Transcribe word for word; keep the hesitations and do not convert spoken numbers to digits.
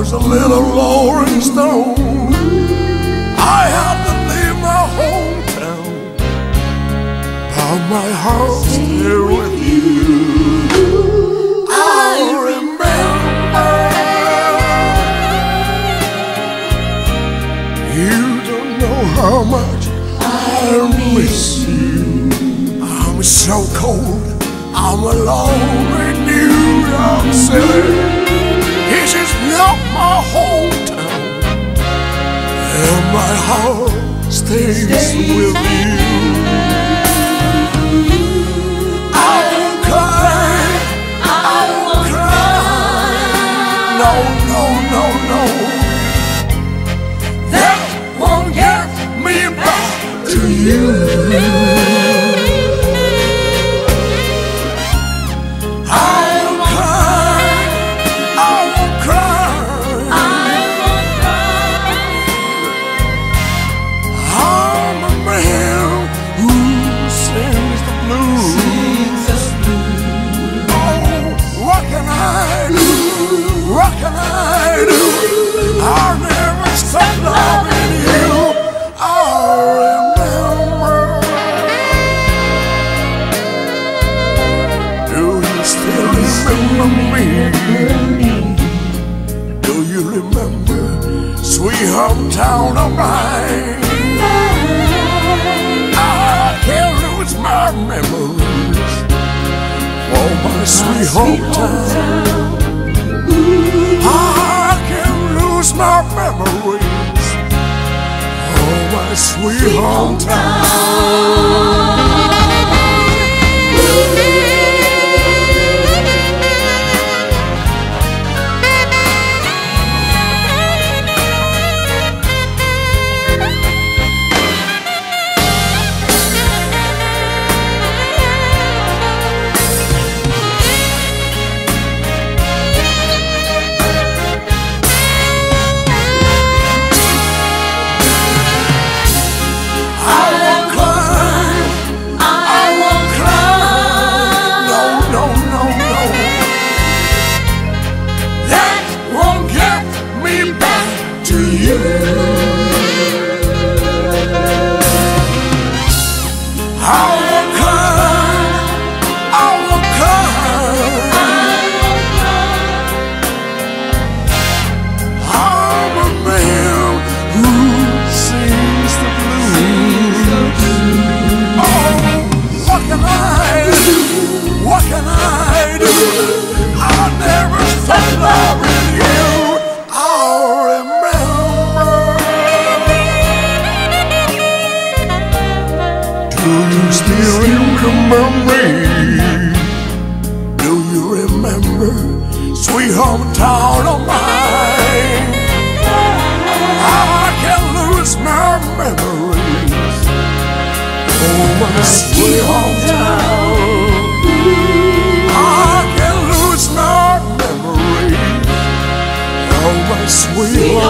was a little Rolling Stone. I had to leave my hometown, but my heart's here with you. I remember. You don't know how much I miss you. I'm so cold, I'm alone in New York City. This is not my hometown, and my heart stays with you. I won't cry, I won't cry. No, no, no, no. That won't get me back to you. What can I do? I'll never stop loving you. I remember. Do you still remember me? Do you remember sweet hometown of mine? I can't lose my memories for my sweet hometown. I can't lose my memories. Oh, my sweet hometown. Sweet